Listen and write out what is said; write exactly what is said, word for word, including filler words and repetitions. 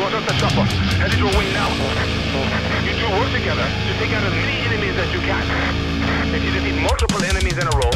got off the chopper. Headed your way now. You two work together to take out as many enemies as you can. If you defeat multiple enemies in a row,